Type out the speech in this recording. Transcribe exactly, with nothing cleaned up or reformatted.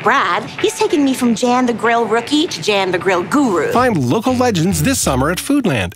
Brad, he's taking me from Jan the Grill Rookie to Jan the Grill Guru. Find local legends this summer at Foodland